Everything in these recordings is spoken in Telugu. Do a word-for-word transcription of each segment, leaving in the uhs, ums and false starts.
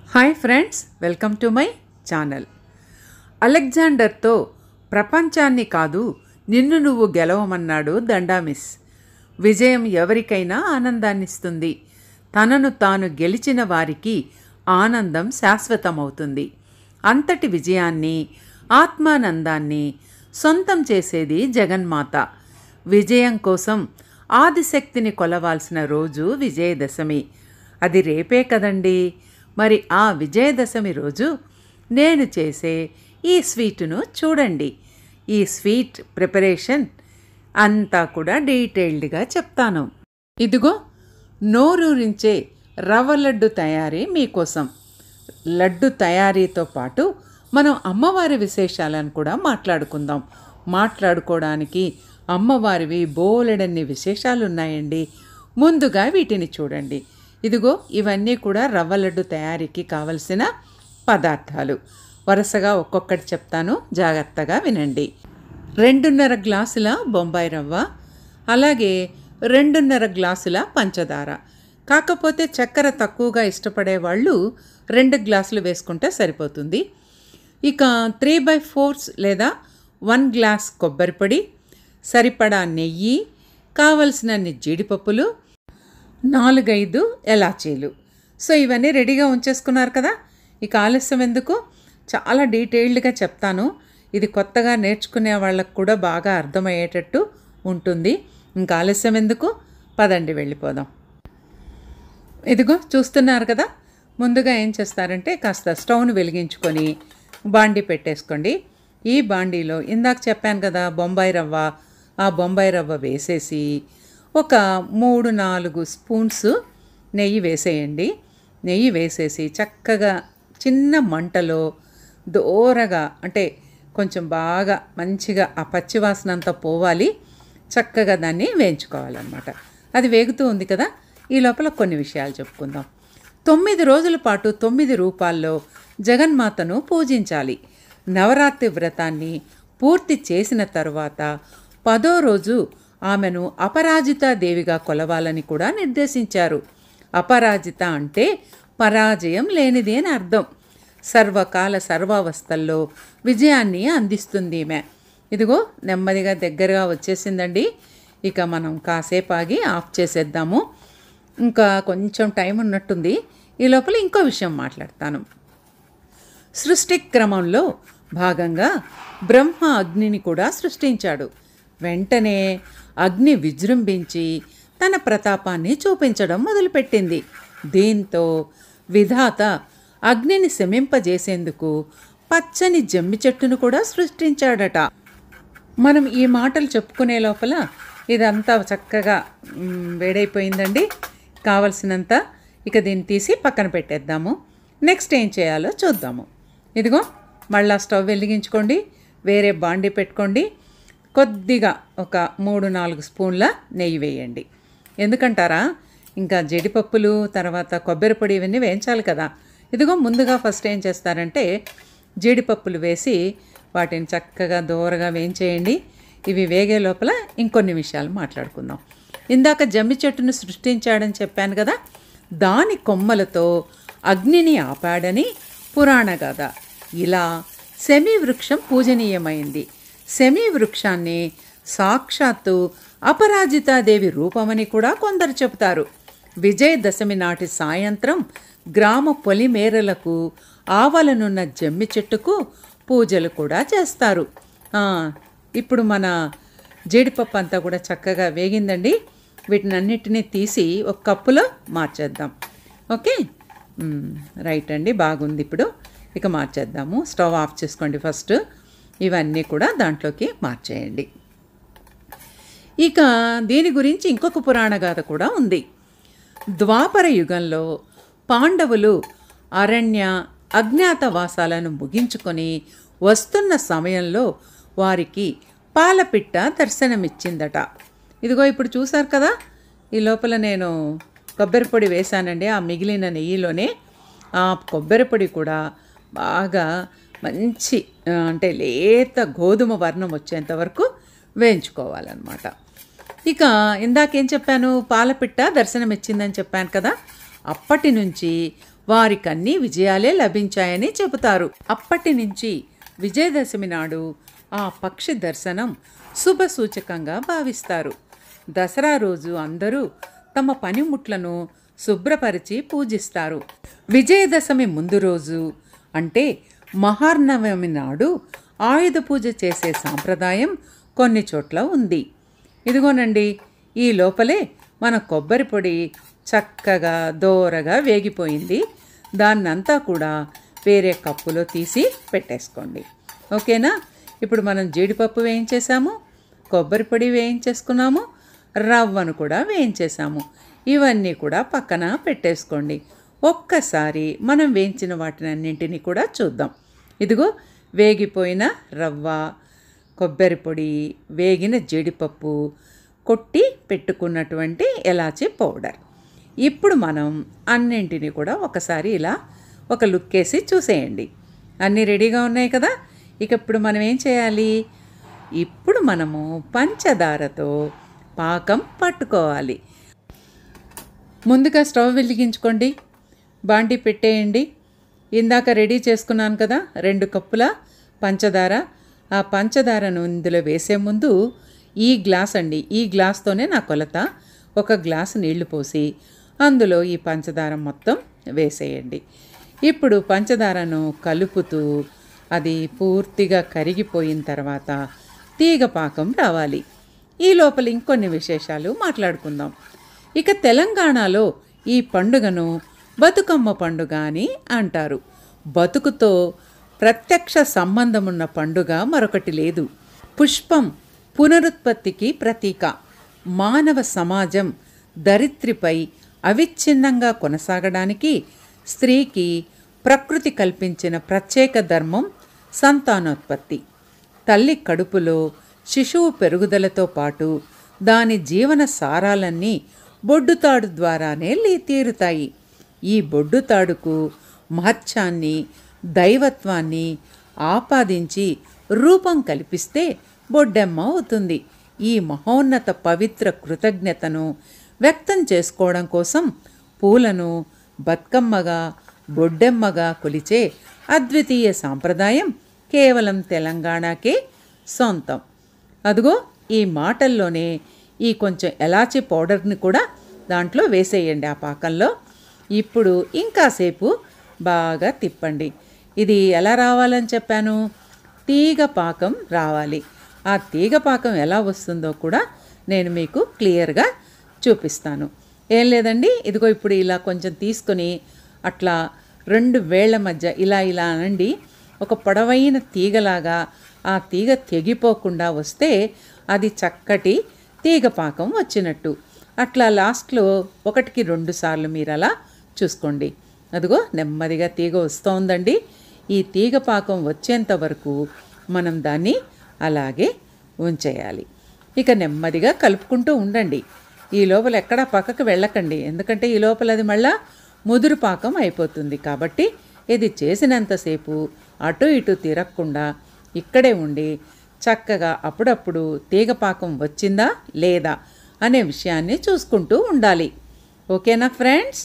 Hi friends, welcome to my channel. అలెగ్జాండర్తో ప్రపంచాన్ని కాదు నిన్ను నువ్వు గెలవమన్నాడు దండామిస్. విజయం ఎవరికైనా ఆనందాన్నిస్తుంది. తనను తాను గెలిచిన వారికి ఆనందం శాశ్వతమవుతుంది. అంతటి విజయాన్ని, ఆత్మానందాన్ని సొంతం చేసేది జగన్మాత. విజయం కోసం ఆదిశక్తిని కొలవాల్సిన రోజు విజయదశమి. అది రేపే కదండి. మరి ఆ విజయదశమి రోజు నేను చేసే ఈ స్వీటును చూడండి. ఈ స్వీట్ ప్రిపరేషన్ అంతా కూడా డీటెయిల్డ్గా చెప్తాను. ఇదిగో నోరూరించే రవ్వ లడ్డు తయారీ మీకోసం. లడ్డు తయారీతో పాటు మనం అమ్మవారి విశేషాలను కూడా మాట్లాడుకుందాం. మాట్లాడుకోవడానికి అమ్మవారివి బోలెడన్ని విశేషాలు ఉన్నాయండి. ముందుగా వీటిని చూడండి. ఇదిగో ఇవన్నీ కూడా రవ్వ లడ్డు తయారీకి కావలసిన పదార్థాలు. వరుసగా ఒక్కొక్కటి చెప్తాను, జాగ్రత్తగా వినండి. రెండున్నర గ్లాసుల బొంబాయి రవ్వ, అలాగే రెండున్నర గ్లాసుల పంచదార. కాకపోతే చక్కెర తక్కువగా ఇష్టపడే వాళ్ళు రెండు గ్లాసులు వేసుకుంటే సరిపోతుంది. ఇక త్రీ బై ఫోర్స్ లేదా వన్ గ్లాస్ కొబ్బరి పొడి, సరిపడా నెయ్యి, కావలసినన్ని జీడిపప్పులు, నాలుగైదు ఎలాచీలు. సో ఇవన్నీ రెడీగా ఉంచేసుకున్నారు కదా. ఇక ఆలస్యం ఎందుకు, చాలా డీటెయిల్డ్గా చెప్తాను. ఇది కొత్తగా నేర్చుకునే వాళ్ళకు కూడా బాగా అర్థమయ్యేటట్టు ఉంటుంది. ఇంకా ఆలస్యం ఎందుకు, పదండి వెళ్ళిపోదాం. ఇదిగో చూస్తున్నారు కదా. ముందుగా ఏం చేస్తారంటే కాస్త స్టవ్ను వెలిగించుకొని బాండీ పెట్టేసుకోండి. ఈ బాండీలో ఇందాక చెప్పాను కదా బొంబాయి రవ్వ, ఆ బొంబాయి రవ్వ వేసేసి ఒక మూడు నాలుగు స్పూన్స్ నెయ్యి వేసేయండి. నెయ్యి వేసేసి చక్కగా చిన్న మంటలో దోరగా, అంటే కొంచెం బాగా మంచిగా ఆ పచ్చివాసన అంతా పోవాలి, చక్కగా దాన్ని వేయించుకోవాలన్నమాట. అది వేగుతూ ఉంది కదా. ఈ లోపల కొన్ని విషయాలు చెప్పుకుందాం. తొమ్మిది రోజుల పాటు తొమ్మిది రూపాల్లో జగన్మాతను పూజించాలి. నవరాత్రి వ్రతాన్ని పూర్తి చేసిన తరువాత పదో రోజు ఆమెను అపరాజితా దేవిగా కొలవాలని కూడా నిర్దేశించారు. అపరాజిత అంటే పరాజయం లేనిది అని అర్థం. సర్వకాల సర్వావస్థల్లో విజయాన్ని అందిస్తుంది ఈమె. ఇదిగో నెమ్మదిగా దగ్గరగా వచ్చేసిందండి. ఇక మనం కాసేపు ఆగి ఆఫ్ చేసేద్దాము. ఇంకా కొంచెం టైం ఉన్నట్టుంది. ఈ లోపల ఇంకో విషయం మాట్లాడతాను. సృష్టి క్రమంలో భాగంగా బ్రహ్మ అగ్నిని కూడా సృష్టించాడు. వెంటనే అగ్ని విజృంభించి తన ప్రతాపాన్ని చూపించడం మొదలుపెట్టింది. దీంతో విధాత అగ్నిని శమింపజేసేందుకు పచ్చని జమ్మి చెట్టును కూడా సృష్టించాడట. మనం ఈ మాటలు చెప్పుకునే లోపల ఇదంతా చక్కగా వేడైపోయిందండి, కావలసినంత. ఇక దీన్ని తీసి పక్కన పెట్టేద్దాము. నెక్స్ట్ ఏం చేయాలో చూద్దాము. ఇదిగో మళ్ళా స్టవ్ వెలిగించుకోండి, వేరే బాండీ పెట్టుకోండి. కొద్దిగా ఒక మూడు నాలుగు స్పూన్ల నెయ్యి వేయండి. ఎందుకంటారా, ఇంకా జీడిపప్పులు తర్వాత కొబ్బరి పొడి ఇవన్నీ వేయించాలి కదా. ఇదిగో ముందుగా ఫస్ట్ ఏం చేస్తారంటే జీడిపప్పులు వేసి వాటిని చక్కగా దూరగా వేయించేయండి. ఇవి వేగే లోపల ఇంకొన్ని విషయాలు మాట్లాడుకుందాం. ఇందాక జమ్మి చెట్టును సృష్టించాడని చెప్పాను కదా, దాని కొమ్మలతో అగ్నిని ఆపాడని పురాణ గాథ. ఇలా శమీ వృక్షం పూజనీయమైంది. శమీ వృక్షాన్ని సాక్షాత్తు అపరాజితాదేవి రూపమని కూడా కొందరు చెబుతారు. విజయదశమి నాటి సాయంత్రం గ్రామ పొలిమేరలకు ఆవలనున్న జమ్మి చెట్టుకు పూజలు కూడా చేస్తారు. ఇప్పుడు మన జీడిపప్పు అంతా కూడా చక్కగా వేగిందండి. వీటినన్నిటినీ తీసి ఒక కప్పులో మార్చేద్దాం. ఓకే, రైట్ అండి, బాగుంది. ఇప్పుడు ఇక మార్చేద్దాము. స్టవ్ ఆఫ్ చేసుకోండి ఫస్ట్. ఇవన్నీ కూడా దాంట్లోకి మార్చేయండి. ఇక దీని గురించి ఇంకొక పురాణ గాథ కూడా ఉంది. ద్వాపర యుగంలో పాండవులు అరణ్య అజ్ఞాతవాసాలను ముగించుకొని వస్తున్న సమయంలో వారికి పాలపిట్ట దర్శనమిచ్చిందట. ఇదిగో ఇప్పుడు చూసారు కదా. ఈ లోపల నేను కొబ్బరి పొడి వేశానండి. ఆ మిగిలిన నెయ్యిలోనే ఆ కొబ్బరి పొడి కూడా బాగా మంచి అంటే లేత గోధుమ వర్ణం వచ్చేంత వరకు వేయించుకోవాలన్నమాట. ఇక ఇందాకేం చెప్పాను, పాలపిట్ట దర్శనం ఇచ్చిందని చెప్పాను కదా. అప్పటి నుంచి వారికన్నీ విజయాలే లభించాయని చెబుతారు. అప్పటి నుంచి విజయదశమి నాడు ఆ పక్షి దర్శనం శుభ సూచకంగా భావిస్తారు. దసరా రోజు అందరూ తమ పనిముట్లను శుభ్రపరిచి పూజిస్తారు. విజయదశమి ముందు రోజు అంటే మహార్నవమి నాడు ఆయుధ పూజ చేసే సాంప్రదాయం కొన్ని చోట్ల ఉంది. ఇదిగోనండి, ఈ లోపలే మన కొబ్బరి పొడి చక్కగా దోరగా వేగిపోయింది. దాన్నంతా కూడా వేరే కప్పులో తీసి పెట్టేసుకోండి. ఓకేనా? ఇప్పుడు మనం జీడిపప్పు వేయించేసాము, కొబ్బరి పొడి వేయించేసుకున్నాము, రవ్వను కూడా వేయించేసాము. ఇవన్నీ కూడా పక్కన పెట్టేసుకోండి. ఒక్కసారి మనం వేయించిన వాటినన్నింటినీ కూడా చూద్దాం. ఇదిగో వేగిపోయిన రవ్వ, కొబ్బరి పొడి, వేగిన జీడిపప్పు, కొట్టి పెట్టుకున్నటువంటి ఎలాచీ పౌడర్. ఇప్పుడు మనం అన్నింటినీ కూడా ఒకసారి ఇలా ఒక లుక్ వేసి చూసేయండి. అన్నీ రెడీగా ఉన్నాయి కదా. ఇక ఇప్పుడు మనం ఏం చేయాలి? ఇప్పుడు మనము పంచదారతో పాకం పట్టుకోవాలి. ముందుగా స్టవ్ వెలిగించుకోండి, బాండి పెట్టేయండి. ఇందాక రెడీ చేసుకున్నాను కదా రెండు కప్పుల పంచదార. ఆ పంచదారను ఇందులో వేసే ముందు ఈ గ్లాస్ అండి, ఈ గ్లాస్తోనే నా కొలత. ఒక గ్లాసు నీళ్లు పోసి అందులో ఈ పంచదార మొత్తం వేసేయండి. ఇప్పుడు పంచదారను కలుపుతూ అది పూర్తిగా కరిగిపోయిన తర్వాత తీగ పాకం రావాలి. ఈ లోపల ఇంకొన్ని విశేషాలు మాట్లాడుకుందాం. ఇక తెలంగాణలో ఈ పండుగను బతుకమ్మ పండుగ అని అంటారు. బతుకుతో ప్రత్యక్ష సంబంధమున్న పండుగ మరొకటి లేదు. పుష్పం పునరుత్పత్తికి ప్రతీక. మానవ సమాజం దరిత్రిపై అవిచ్ఛిన్నంగా కొనసాగడానికి స్త్రీకి ప్రకృతి కల్పించిన ప్రత్యేక ధర్మం సంతానోత్పత్తి. తల్లి కడుపులో శిశువు పెరుగుదలతో పాటు దాని జీవన సారాలన్నీ బొడ్డుతాడు ద్వారానే తీరుతాయి. ఈ బొడ్డుతాడుకు మహత్యాన్ని, దైవత్వాన్ని ఆపాదించి రూపం కల్పిస్తే బొడ్డెమ్మ అవుతుంది. ఈ మహోన్నత పవిత్ర కృతజ్ఞతను వ్యక్తం చేసుకోవడం కోసం పూలను బతుకమ్మగా, బొడ్డెమ్మగా కొలిచే అద్వితీయ సాంప్రదాయం కేవలం తెలంగాణకే సొంతం. అదిగో ఈ మాటల్లోనే ఈ కొంచెం ఎలాచీ పౌడర్ని కూడా దాంట్లో వేసేయండి ఆ పాకంలో. ఇప్పుడు ఇంకాసేపు బాగా తిప్పండి. ఇది ఎలా రావాలని చెప్పాను? తీగ పాకం రావాలి. ఆ తీగ పాకం ఎలా వస్తుందో కూడా నేను మీకు క్లియర్గా చూపిస్తాను. ఏం లేదండి, ఇదిగో ఇప్పుడు ఇలా కొంచెం తీసుకొని అట్లా రెండు వేళ్ల మధ్య ఇలా ఇలా అనండి. ఒక పొడవైన తీగలాగా ఆ తీగ తెగిపోకుండా వస్తే అది చక్కటి తీగ పాకం వచ్చినట్టు. అట్లా లాస్ట్లో ఒకటికి రెండు సార్లు మీరు అలా చూసుకోండి. అదిగో నెమ్మదిగా తీగ వస్తోందండి. ఈ తీగ పాకం వచ్చేంత వరకు మనం దాన్ని అలాగే ఉంచేయాలి. ఇక నెమ్మదిగా కలుపుకుంటూ ఉండండి. ఈ లోపల ఎక్కడా పక్కకు వెళ్ళకండి, ఎందుకంటే ఈ లోపల అది మళ్ళా ముదురు పాకం అయిపోతుంది. కాబట్టి ఇది చేసినంతసేపు అటు ఇటు తిరగకుండా ఇక్కడే ఉండి చక్కగా అప్పుడప్పుడు తీగ పాకం వచ్చిందా లేదా అనే విషయాన్ని చూసుకుంటూ ఉండాలి. ఓకేనా ఫ్రెండ్స్?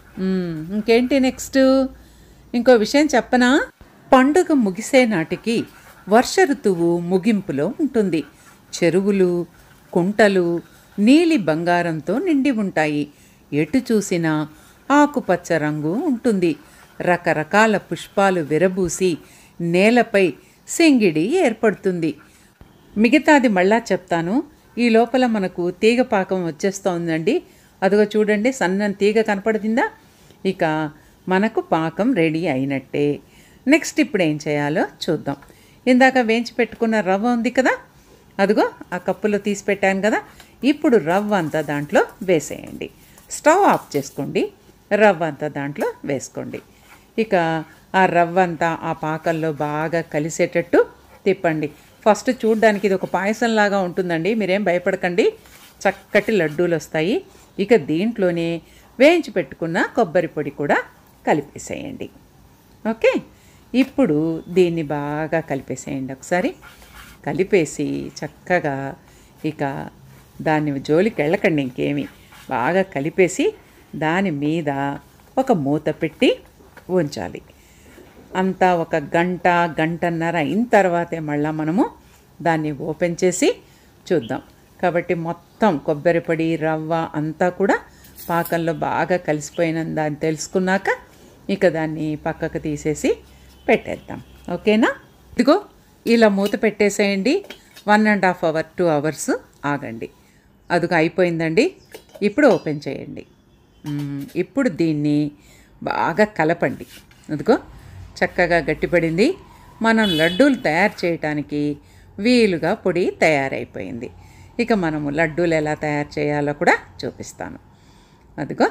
ఇంకేంటి నెక్స్ట్? ఇంకో విషయం చెప్పనా? పండుగ ముగిసే నాటికి వర్ష ఋతువు ముగింపులో ఉంటుంది. చెరువులు, కుంటలు నీలి బంగారంతో నిండి ఉంటాయి. ఎటు చూసినా ఆకుపచ్చ రంగు ఉంటుంది. రకరకాల పుష్పాలు విరబూసి నేలపై సింగిడి ఏర్పడుతుంది. మిగతాది మళ్ళా చెప్తాను. ఈ లోపల మనకు తీగ పాకం వచ్చేస్తోందండి. అదిగో చూడండి, సన్నని తీగ కనపడుతుందా? ఇక మనకు పాకం రెడీ అయినట్టే. నెక్స్ట్ ఇప్పుడు ఏం చేయాలో చూద్దాం. ఇందాక వేయించి పెట్టుకున్న రవ్వ ఉంది కదా, అదిగో ఆ కప్పులో తీసి పెట్టాను కదా. ఇప్పుడు రవ్వ అంతా దాంట్లో వేసేయండి. స్టవ్ ఆఫ్ చేసుకోండి, రవ్వ అంతా దాంట్లో వేసుకోండి. ఇక ఆ రవ్వ అంతా ఆ పాకంలో బాగా కలిసేటట్టు తిప్పండి. ఫస్ట్ చూడడానికి ఇది ఒక పాయసంలాగా ఉంటుందండి, మీరేం భయపడకండి. చక్కటి లడ్డూలు వస్తాయి. ఇక దీంట్లోనే వేయించి పెట్టుకున్న కొబ్బరి పొడి కూడా కలిపేసేయండి. ఓకే, ఇప్పుడు దీన్ని బాగా కలిపేసేయండి. ఒకసారి కలిపేసి చక్కగా ఇక దాన్ని జోలికి వెళ్ళకండి ఇంకేమి. బాగా కలిపేసి దాని మీద ఒక మూత పెట్టి ఉంచాలి. అంతా ఒక గంట గంటన్నర అయిన తర్వాతే మళ్ళీ మనము దాన్ని ఓపెన్ చేసి చూద్దాం. కాబట్టి మొత్తం కొబ్బరి పొడి రవ్వ అంతా కూడా పాకంలో బాగా కలిసిపోయిన దాన్ని తెలుసుకున్నాక ఇక దాన్ని పక్కకు తీసేసి పెట్టేద్దాం. ఓకేనా? ఇదిగో ఇలా మూత పెట్టేసేయండి. One and half hour two hours ఆగండి. అదిగో అయిపోయిందండి. ఇప్పుడు ఓపెన్ చేయండి. ఇప్పుడు దీన్ని బాగా కలపండి. అదిగో చక్కగా గట్టిపడింది. మనం లడ్డూలు తయారు చేయటానికి వీలుగా పొడి తయారైపోయింది. ఇక మనము లడ్డూలు ఎలా తయారు చేయాలో కూడా చూపిస్తాను. అదిగో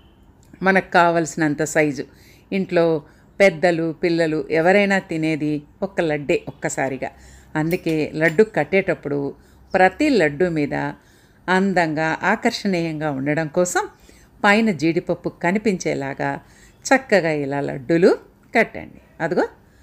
మనకు కావలసినంత సైజు, ఇంట్లో పెద్దలు పిల్లలు ఎవరైనా తినేది ఒక్క లడ్డే ఒక్కసారిగా. అందుకే లడ్డు కట్టేటప్పుడు ప్రతి లడ్డు మీద అందంగా ఆకర్షణీయంగా ఉండడం కోసం పైన జీడిపప్పు కనిపించేలాగా చక్కగా ఇలా లడ్డూలు కట్టండి. అదిగో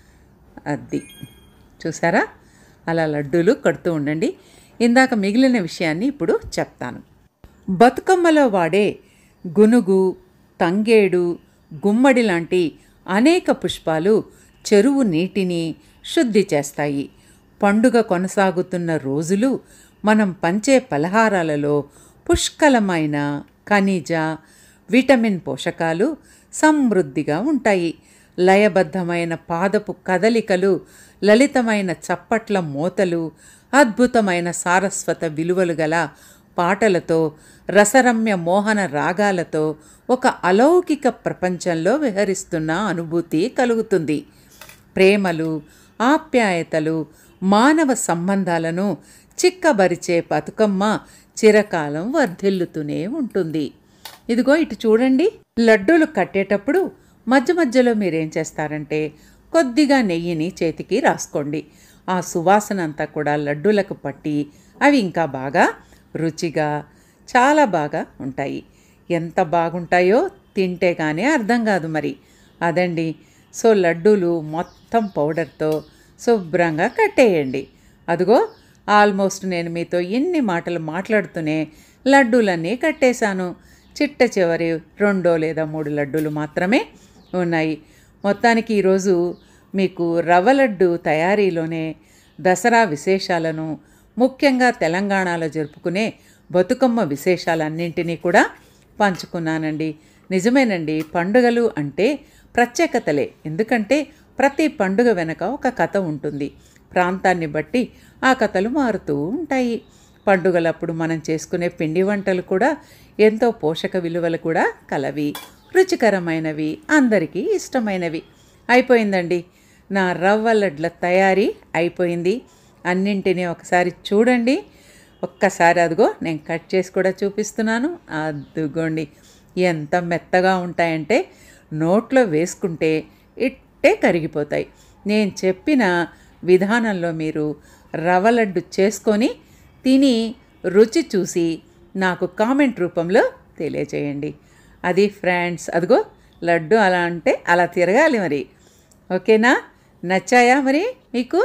అది చూసారా? అలా లడ్డూలు కడుతూ ఉండండి. ఇందాక మిగిలిన విషయాన్ని ఇప్పుడు చెప్తాను. బతుకమ్మలో వాడే గునుగు, తంగేడు, గుమ్మడి లాంటి అనేక పుష్పాలు చెరువు నీటిని శుద్ధి చేస్తాయి. పండుగ కొనసాగుతున్న రోజులు మనం పంచే పలహారాలలో పుష్కలమైన ఖనిజ, విటమిన్ పోషకాలు సమృద్ధిగా ఉంటాయి. లయబద్ధమైన పాదపు కదలికలు, లలితమైన చప్పట్ల మోతలు, అద్భుతమైన సారస్వత విలువలు గల పాటలతో, రసరమ్య మోహన రాగాలతో ఒక అలౌకిక ప్రపంచంలో విహరిస్తున్న అనుభూతి కలుగుతుంది. ప్రేమలు, ఆప్యాయతలు, మానవ సంబంధాలను చిక్కబరిచే బతుకమ్మ చిరకాలం వర్ధిల్లుతూనే ఉంటుంది. ఇదిగో ఇటు చూడండి. లడ్డూలు కట్టేటప్పుడు మధ్య మధ్యలో మీరేం చేస్తారంటే కొద్దిగా నెయ్యిని చేతికి రాసుకోండి. ఆ సువాసన అంతా కూడా లడ్డూలకు పట్టి అవి ఇంకా బాగా రుచిగా చాలా బాగా ఉంటాయి. ఎంత బాగుంటాయో తింటే కానీ అర్థం కాదు మరి. అదండి. సో లడ్డూలు మొత్తం పౌడర్తో శుభ్రంగా కట్టేయండి. అదిగో ఆల్మోస్ట్ నేను మీతో ఎన్ని మాటలు మాట్లాడుతూనే లడ్డూలన్నీ కట్టేశాను. చిట్ట చివరి రెండో లేదా మూడు లడ్డూలు మాత్రమే ఉన్నాయి. మొత్తానికి ఈరోజు మీకు రవ్వ లడ్డు తయారీలోనే దసరా విశేషాలను, ముఖ్యంగా తెలంగాణలో జరుపుకునే బతుకమ్మ విశేషాలన్నింటినీ కూడా పంచుకున్నానండి. నిజమేనండి, పండుగలు అంటే ప్రత్యేకతలే. ఎందుకంటే ప్రతి పండుగ వెనక ఒక కథ ఉంటుంది. ప్రాంతాన్ని బట్టి ఆ కథలు మారుతూ ఉంటాయి. పండుగలప్పుడు మనం చేసుకునే పిండి వంటలు కూడా ఎంతో పోషక విలువలు కూడా కలవి, రుచికరమైనవి, అందరికీ ఇష్టమైనవి. అయిపోయిందండి, నా రవ్వ లడ్ల తయారీ అయిపోయింది. అన్నింటినీ ఒకసారి చూడండి. ఒక్కసారి అదిగో నేను కట్ చేసి కూడా చూపిస్తున్నాను. అదిగోండి ఎంత మెత్తగా ఉంటాయంటే నోట్లో వేసుకుంటే ఇట్టే కరిగిపోతాయి. నేను చెప్పిన విధానంలో మీరు రవ్వ లడ్డు చేసుకొని తిని రుచి చూసి నాకు కామెంట్ రూపంలో తెలియచేయండి. అది ఫ్రెండ్స్. అదిగో లడ్డు అలా అంటే అలా తిరగాలి మరి. ఓకేనా? నచ్చాయా మరి మీకు?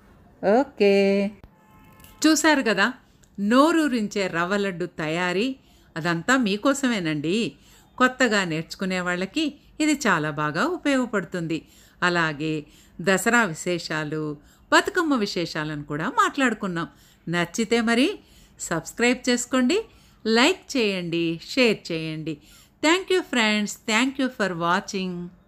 ఓకే, చూశారు కదా నోరూరించే రవ్వ లడ్డు తయారీ. అదంతా మీకోసమేనండి. కొత్తగా నేర్చుకునే వాళ్ళకి ఇది చాలా బాగా ఉపయోగపడుతుంది. అలాగే దసరా విశేషాలు, బతుకమ్మ విశేషాలను కూడా మాట్లాడుకున్నాం. నచ్చితే మరి సబ్స్క్రైబ్ చేసుకోండి, లైక్ చేయండి, షేర్ చేయండి. Thank you friends. Thank you for watching.